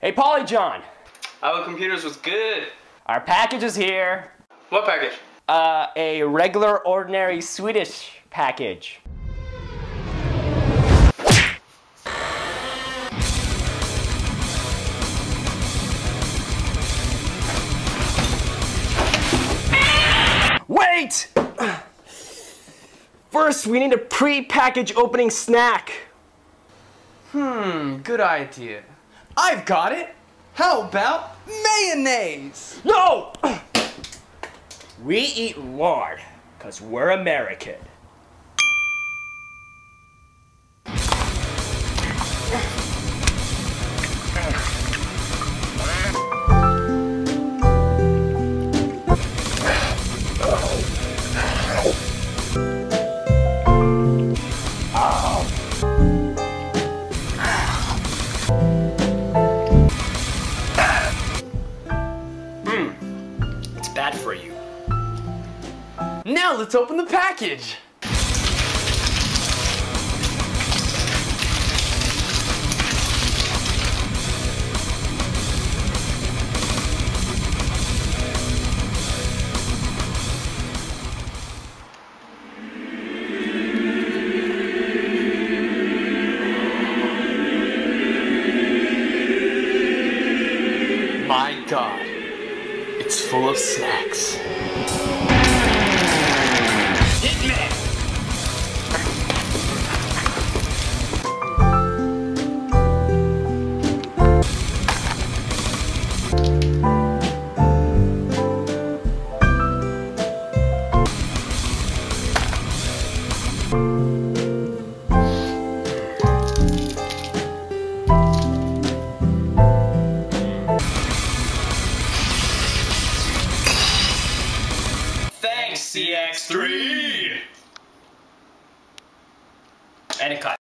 Hey, Pawl E John. Our computers was good. Our package is here. What package? A regular, ordinary Swedish package. Wait! First, we need a pre-package opening snack. Good idea. I've got it. How about mayonnaise? No! We eat lard, 'cause we're American. It's bad for you. Now let's open the package. My God, it's full of snacks. Hit me! Thanks, CX3! And a cut.